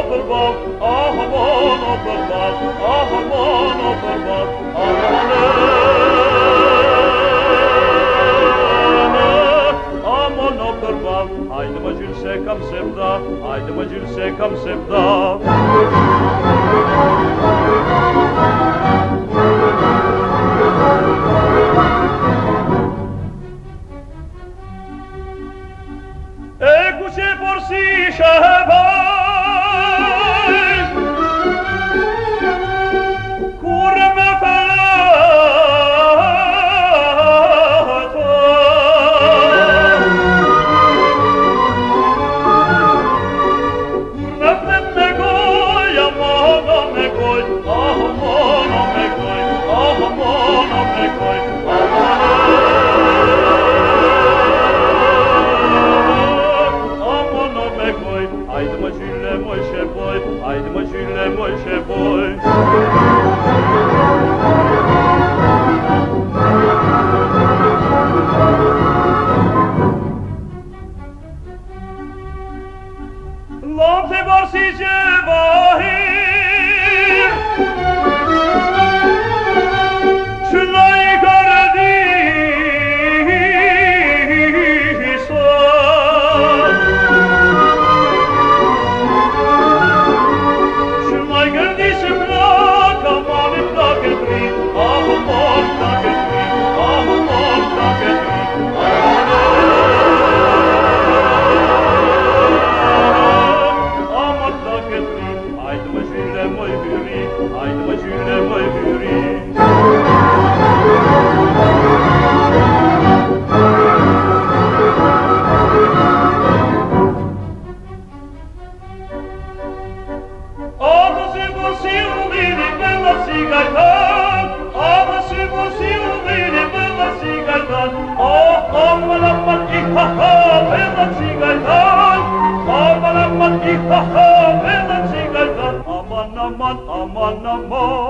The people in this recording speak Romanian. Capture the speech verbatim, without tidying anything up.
bărbat, ah, aman, o bărbat, ah, aman, o bărbat, amane, aman, o bărbat, haide-mă, Gilse, cam se-mi da, haide-mă, Gilse, cam se-mi da. Écoutez pour si cheval, cours me falata, cours me femme goi, amana me goi, amana me goi, amana me goi, amana. Haide-mă, Gile, măi și voi, haide-mă, Gile, măi și voi. L'ombre vor si jevahir, și l-ai haide-mă, Gile, măi viuri. Ama se vorsi umili bella sigaitan, ama se vorsi umili bella sigaitan, oh, ama la matita, bella sigaitan, ama la matita, bella sigaitan, aman, aman, aman, aman.